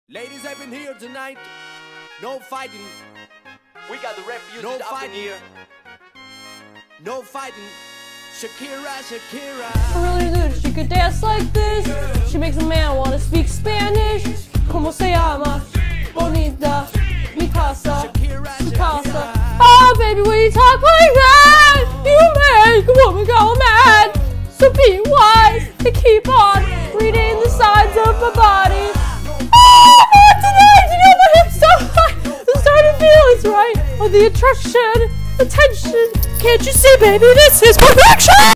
Ladies have been here tonight. No fighting. We got the refugees No up in fighting. here. No fighting. Shakira, Shakira. I really do. She could dance like this. She makes a man want to speak Spanish. Como se llama? Bonita. Mi casa. Mi casa. Oh, baby, when you talk like that, you make a woman go mad. So be wise and keep on reading the signs of my body. Oh, not tonight! You know my hips so high. I'm starting to feel it's right. Oh, the attraction, attention. Can't you see, baby? This is perfection!